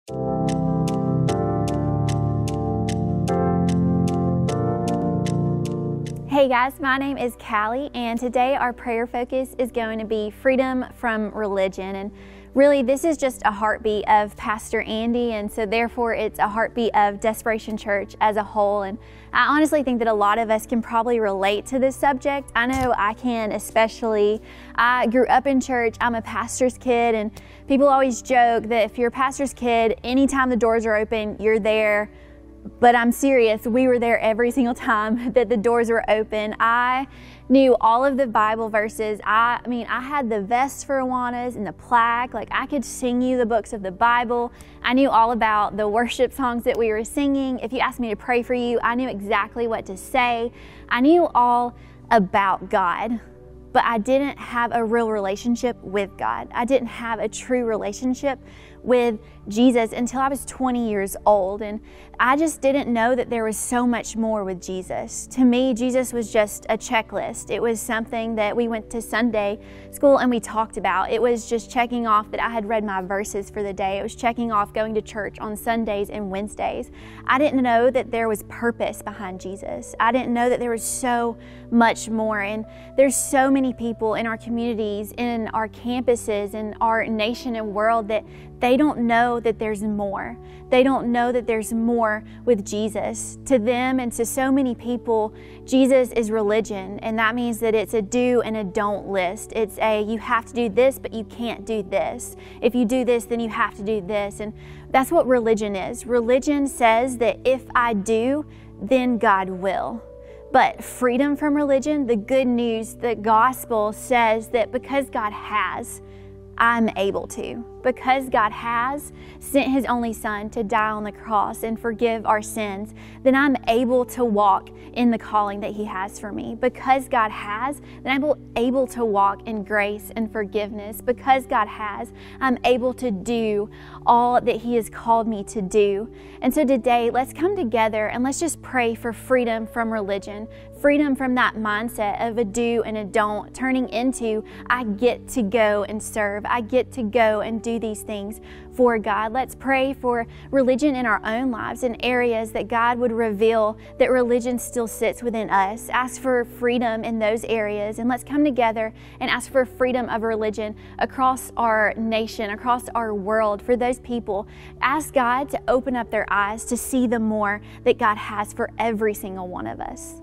Hey guys, my name is Callie, and today our prayer focus is going to be freedom from religion. And really, this is just a heartbeat of Pastor Andy, and so therefore it's a heartbeat of Desperation Church as a whole. And I honestly think that a lot of us can probably relate to this subject. I know I can, especially. I grew up in church. I'm a pastor's kid, and people always joke that if you're a pastor's kid, anytime the doors are open, you're there. But I'm serious, we were there every single time that the doors were open. I knew all of the Bible verses. I had the vest for Awanas and the plaque. Like, I could sing you the books of the Bible. I knew all about the worship songs that we were singing. If you asked me to pray for you, I knew exactly what to say. I knew all about God, but I didn't have a real relationship with God. I didn't have a true relationship with Jesus until I was 20 years old, and I just didn't know that there was so much more with Jesus. To me, Jesus was just a checklist. It was something that we went to Sunday school and we talked about. It was just checking off that I had read my verses for the day. It was checking off going to church on Sundays and Wednesdays. I didn't know that there was purpose behind Jesus. I didn't know that there was so much more, and there's so many people in our communities, in our campuses, in our nation and world that they don't know that there's more. They don't know that there's more with Jesus. To them and to so many people, Jesus is religion, and that means that it's a do and a don't list. It's a you have to do this, but you can't do this. If you do this, then you have to do this. And that's what religion is. Religion says that if I do, then God will. But freedom from religion, the good news, the gospel says that because God has, I'm able to. Because God has sent His only Son to die on the cross and forgive our sins, then I'm able to walk in the calling that He has for me. Because God has, then I'm able to walk in grace and forgiveness. Because God has, I'm able to do all that He has called me to do. And so today, let's come together and let's just pray for freedom from religion, freedom from that mindset of a do and a don't, turning into I get to go and serve. I get to go and do these things for God. Let's pray for religion in our own lives, in areas that God would reveal that religion still sits within us. Ask for freedom in those areas, and let's come together and ask for freedom of religion across our nation, across our world. For those people, ask God to open up their eyes to see the more that God has for every single one of us.